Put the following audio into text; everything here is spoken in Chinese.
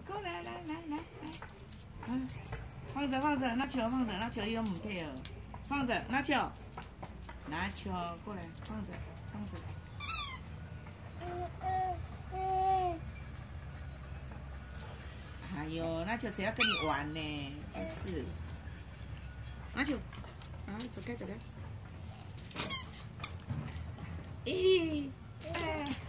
过来，来，嗯，放着，拿球放着，拿球你都唔配合，放着，拿球过来，放着。哎呦，拿球谁要跟你玩呢？真是，拿球，啊，走开。咦，哎。